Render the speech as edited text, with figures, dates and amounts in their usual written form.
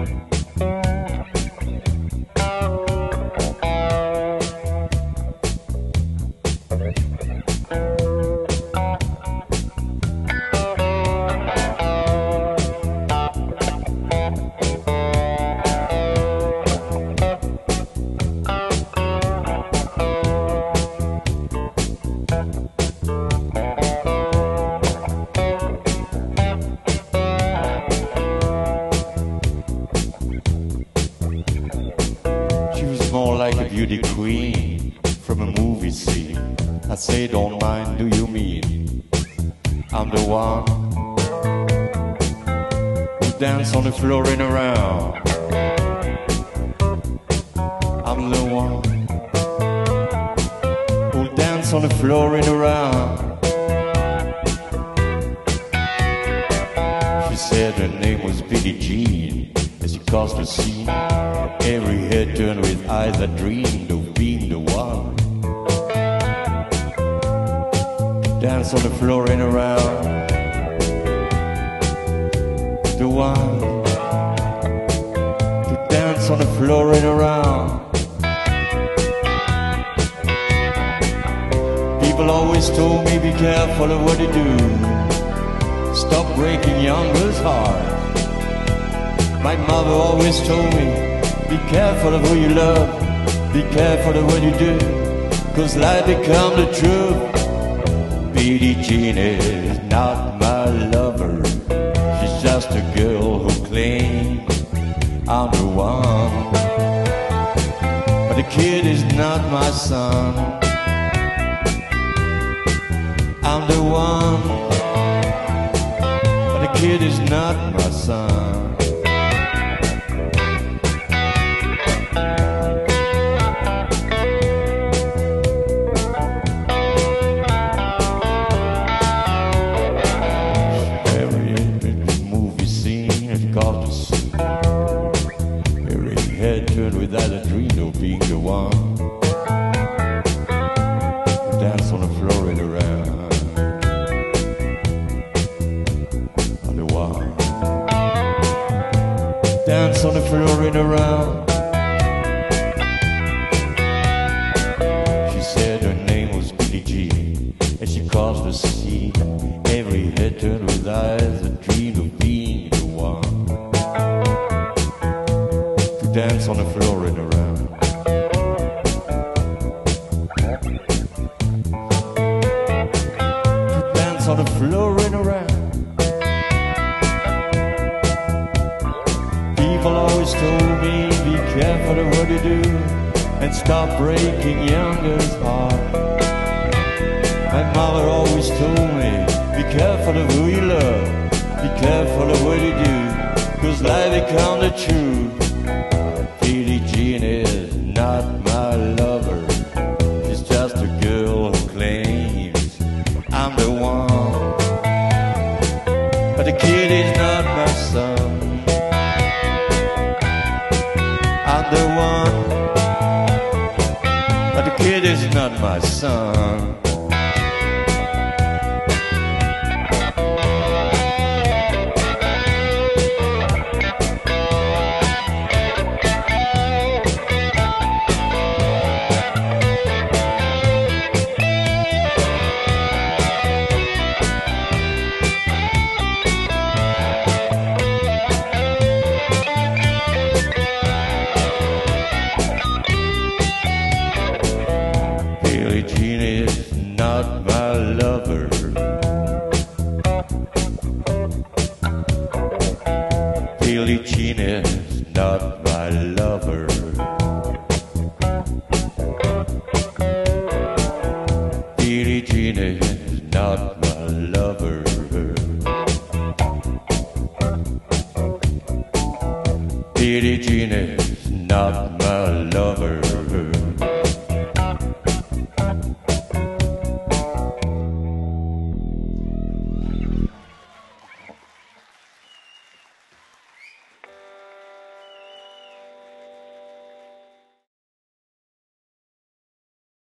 More like a beauty queen from a movie scene. I say, don't mind, do you mean I'm the one who dance on the floor and around? I'm the one who dance on the floor and around. She said her name was Billie Jean as she caused the scene. Every head turned with eyes that dreamed of being the one. Dance on the floor and around. The one to dance on the floor and around. People always told me, be careful of what you do. Stop breaking young girls' hearts. My mother always told me, be careful of who you love, be careful of what you do, 'cause life become the truth. Billie Jean is not my lover, she's just a girl who claims I'm the one. But the kid is not my son, I'm the one. But the kid is not my son. Every head turned without a dream of being the one. Dance on the floor and around. I'm the one. Dance on the floor and around. She said her name was Billie Jean and she caused the scene. Every head turned with eyes that dreamed of being the one. Dance on the floor and around. Dance on the floor and around. People always told me, be careful of what you do and stop breaking young girls' hearts. My mother always told me, be careful of who you love, be careful of what you do, 'cause life become the truth. Billie Jean is not my lover, she's just a girl who claims I'm the one. But the kid is not my son, I'm the one. But the kid is not my son. Billie Jean is not my lover, Billie Jean is not my lover. Billie Jean is not my lover. Billie Jean is not my lover.